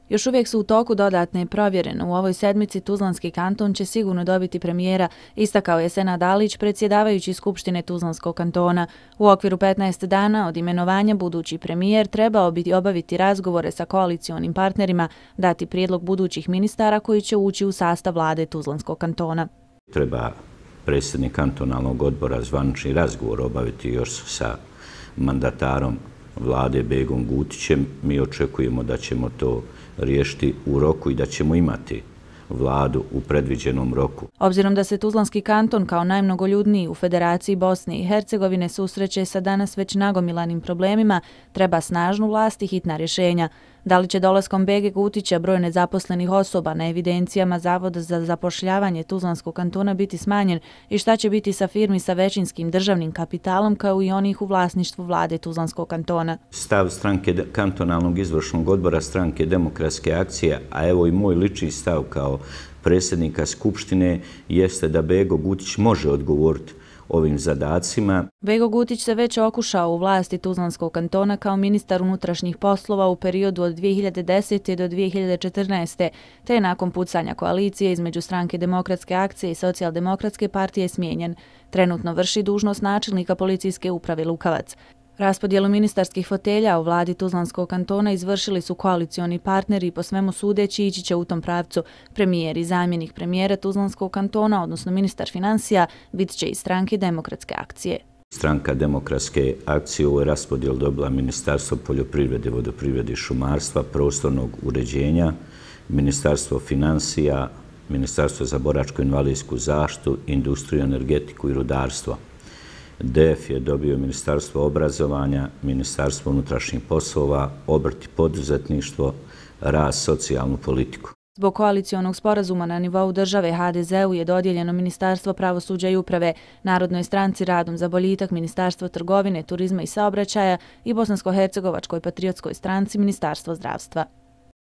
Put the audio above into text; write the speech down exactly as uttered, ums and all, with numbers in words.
Još uvijek su u toku dodatne provjere, no u ovoj sedmici Tuzlanski kanton će sigurno dobiti premijera, istakao je Senad Alić, predsjedavajući Skupštine Tuzlanskog kantona. U okviru petnaest dana od imenovanja budući premijer trebao bi obaviti razgovore sa koalicionim partnerima, dati prijedlog budućih ministara koji će ući u sastav vlade Tuzlanskog kantona. Treba predsjednik kantonalnog odbora zvanični razgovor obaviti još sa mandatarom vlade Begom Gutićem. Mi očekujemo da ćemo to riješiti u roku i da ćemo imati vladu u predviđenom roku. Obzirom da se Tuzlanski kanton kao najmnogoljudniji u Federaciji Bosne i Hercegovine susreće sa danas već nagomilanim problemima, treba snažnu vlast i hitna rješenja. Da li će dolaskom Bege Gutića broj nezaposlenih osoba na evidencijama Zavoda za zapošljavanje Tuzlanskog kantona biti smanjen i šta će biti sa firmi sa većinskim državnim kapitalom kao i onih u vlasništvu vlade Tuzlanskog kantona? Stav stranke kantonalnog izvršnog odbora stranke Demokratske akcije, a evo i moj lični stav kao predsjednika Skupštine, jeste da Bego Gutić može odgovoriti ovim zadacima. Bego Gutić se već okušao u vlasti Tuzlanskog kantona kao ministar unutrašnjih poslova u periodu od dvije hiljade desete do dvije hiljade četrnaeste. te je nakon pucanja koalicije između stranke Demokratske akcije i Socijaldemokratske partije smijenjen. Trenutno vrši dužnost načelnika policijske uprave Lukavac. Raspodjelu ministarskih fotelja u vladi Tuzlanskog kantona izvršili su koalicioni partneri i po svemu sudeći ići će u tom pravcu. Premijer i zamjenik premijera Tuzlanskog kantona, odnosno ministar financija, bit će iz stranke Demokratske akcije. Stranka Demokratske akcije u ovoj raspodjeli dobila Ministarstvo poljoprivrede, vodoprivrede i šumarstva, prostornog uređenja, Ministarstvo financija, Ministarstvo za boračko-invalidsku zaštitu, industriju, energetiku i rudarstvo. D F je dobio Ministarstvo obrazovanja, Ministarstvo unutrašnjih poslova, obrt i poduzetništvo, rast, socijalnu politiku. Zbog koalicionog sporazuma na nivou države H D Z-u je dodijeljeno Ministarstvo pravosuđa i uprave, Narodnoj stranci Radom za boljitak, Ministarstvo trgovine, turizma i saobraćaja i Bosansko-hercegovačkoj patriotskoj stranci Ministarstvo zdravstva.